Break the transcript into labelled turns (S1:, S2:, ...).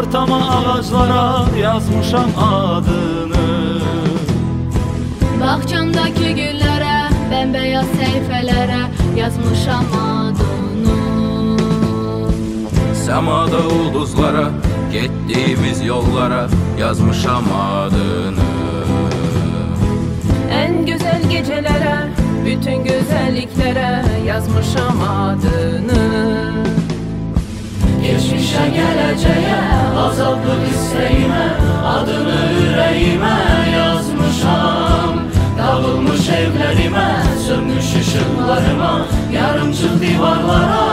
S1: Kartama ağaçlara yazmışam adını.
S2: Bahçamdaki güllere, bembeyaz seyfelere yazmışam adını.
S3: Semada ulduzlara, gittiğimiz yollara yazmışam adını.
S4: En güzel gecelere, bütün güzelliklere yazmışam adını.
S1: Geçmişe geleceğe, azaplık isteğime, adını yüreğime yazmışam. Dağılmış evlerime, sönmüş ışıklarıma, yarımçık divarlara